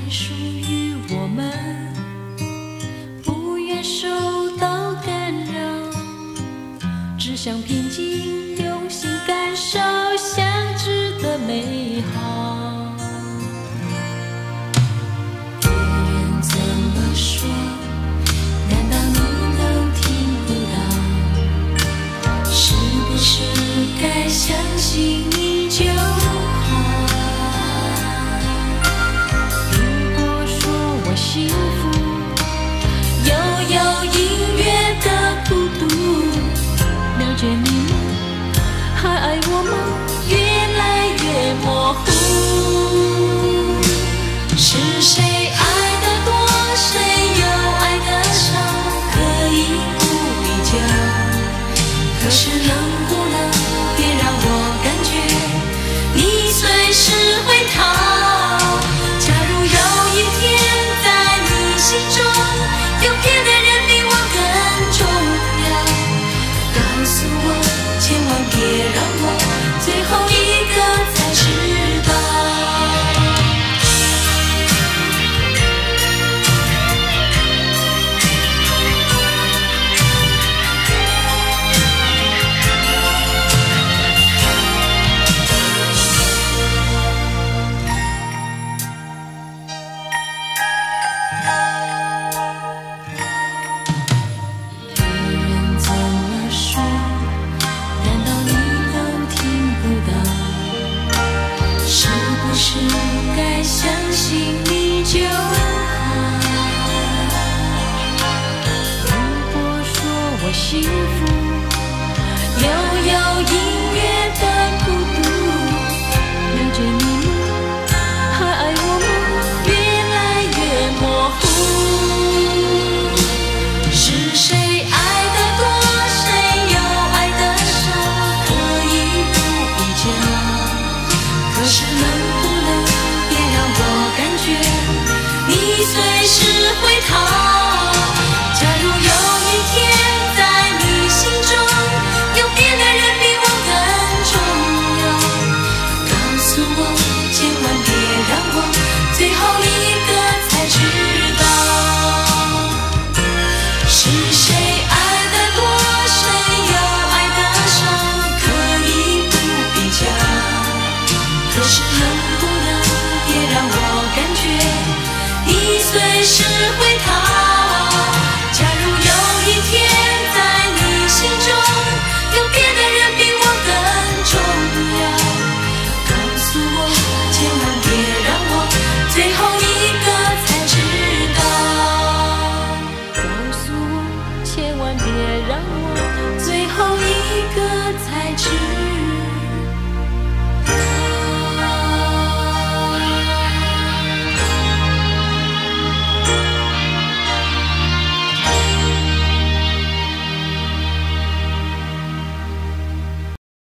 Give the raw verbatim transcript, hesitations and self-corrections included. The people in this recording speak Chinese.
属于我们，不愿受到干扰，只想平静用心感受相知的美好。别人怎么说，难道你能听不到？是不是该相信你就好？如果说我幸福，又有音乐的孤独，了解你吗？还爱我吗？越来越模糊。是谁爱得多，谁又爱得少，可以不比较。可是能不能别让我感觉你随时会逃？假如有一天在你心中有别的人比我更重要，告诉我，千万别让我最后一个才知道。该相信你就好。如果说我幸福，又有音乐的孤独，了解你吗？还爱我吗？越来越模糊。是谁爱得多，谁又爱得少，可以不比较。可是能你随时会逃？假如有一天在你心中有别的人比我更重要，告诉我，千万别让我最后一个才知道。是谁爱得多，谁又爱得少，可以不比较。可是能不能别让我感觉你随时会逃？